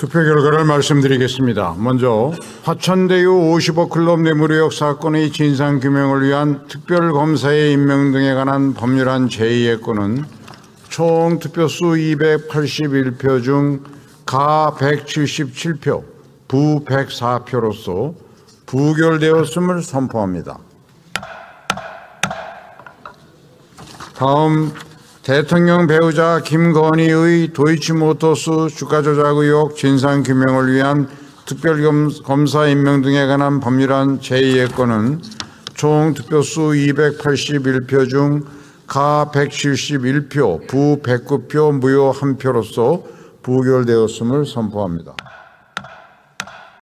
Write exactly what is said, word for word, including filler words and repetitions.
투표 결과를 말씀드리겠습니다. 먼저 화천대유 오십억 클럽 뇌물의혹 사건의 진상규명을 위한 특별검사의 임명 등에 관한 법률안 제의의 건은 총 투표수 이백팔십일 표 중 가 백칠십칠 표, 부 백사 표로서 부결되었음을 선포합니다. 다음 대통령 배우자 김건희의 도이치모터스 주가 조작 의혹 진상규명을 위한 특별검사 임명 등에 관한 법률안 제의의 건은 총 투표수 이백팔십일 표 중 가 백칠십일 표, 부 백구 표, 무효 한 표로서 부결되었음을 선포합니다.